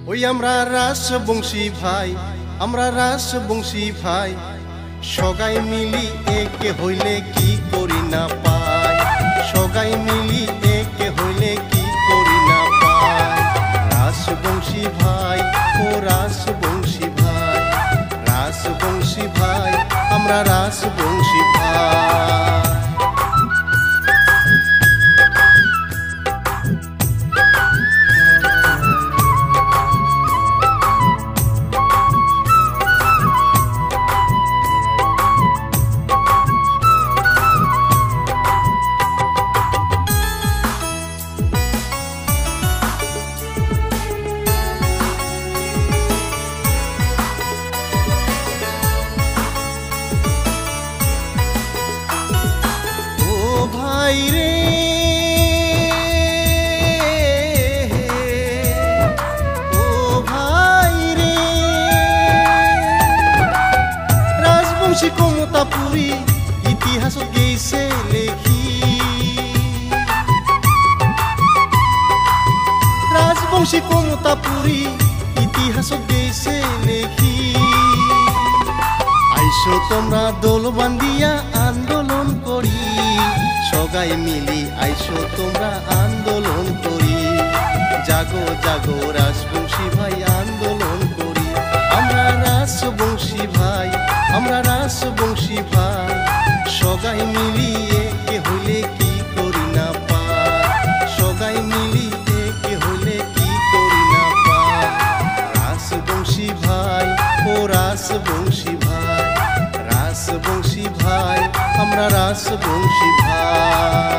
ওই আমরা রাজবংশী ভাই, আমরা রাজবংশী ভাই, সগাই মিলি একে হইলে কি করি না পাই, সগাই মিলি একে হইলে কি করি না পাই। রাজবংশী ভাই ও রাজবংশী ভাই, রাজবংশী ভাই, আমরা রাজবংশী ভাই। ভাই রে ও ভাই রে, রাজবংশী কমতাপুরী ইতিহাসত গেছে লেখি, রাজবংশী কমতাপুরী ইতিহাসত গেছে লেখি। আইসো তোমরা দোল বান্ধিয়া আন্দোলন করি, সগাই মিলি আইসো তোমরা আন্দোলন করি। জাগো জাগো রাজবংশী ভাই আন্দোলন করি, আমরা রাজবংশী ভাই, আমরা রাজবংশী ভাই, সগাই মিলি একে হইলে কি করি না পাই, সগাই মিলি একে হইলে কি করি না পাই। রাজবংশী ভাই ও রাজবংশী ভাই, রাজবংশী ভাই, আমরা রাজবংশী ভাই।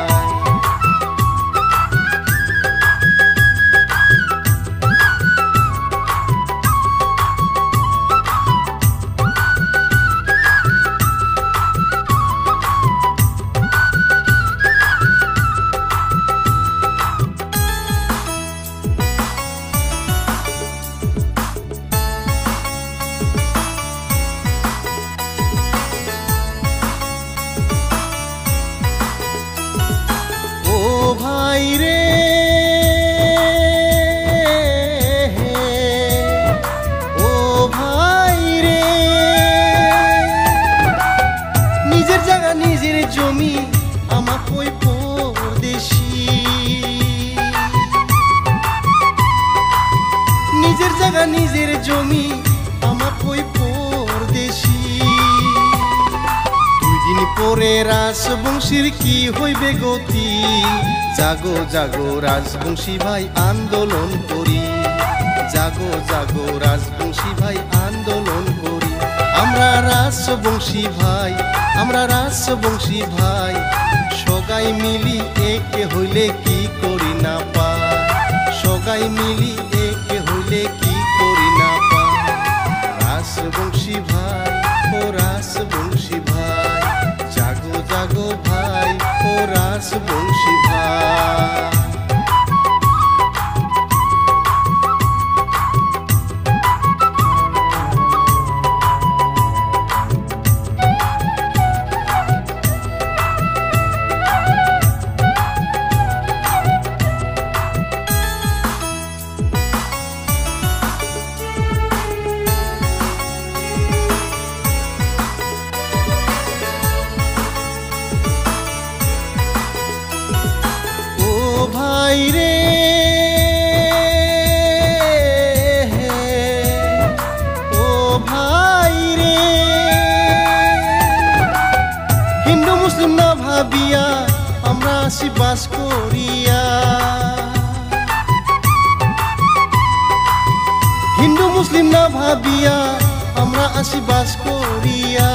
ভাই রে ও ভাই রে, নিজের জায়গা নিজের জমি আমার কই পরদেশি, নিজের জায়গা নিজের জমি আমার কই পরদেশি। দুই দিন পরে রাজবংশীর কি হইবে গতি, জাগো জাগো রাজবংশী ভাই আন্দোলন করি, জাগো জাগো রাজবংশী ভাই আন্দোলন করি। আমরা রাজবংশী ভাই, আমরা রাজবংশী ভাই, সগাই মিলি একে হইলে কি করি না পাই, সগাই মিলি একে হইলে কি করি না পাই। রাজবংশী ভাই ও রাজবংশী ভাই, জাগো জাগো ভাই ও রাজবংশী ভাই। ভাই রে ও ভাই রে, হিন্দু মুসলিম না ভাবিয়া আমরা আসি বাস করিয়া, হিন্দু মুসলিম না ভাবিয়া আমরা আসি বাস করিয়া।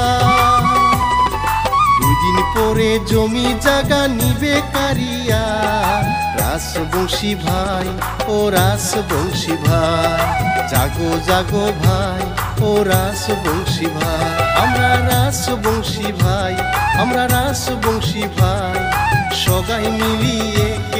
দুই দিন পরে জমি জায়গা নিবে কারিয়া, রাজবংশী ভাই ও রাজবংশী ভাই, জাগো জাগো ভাই ও রাজবংশী ভাই, আমরা রাজবংশী ভাই, আমরা রাজবংশী ভাই, সগাই মিলিয়ে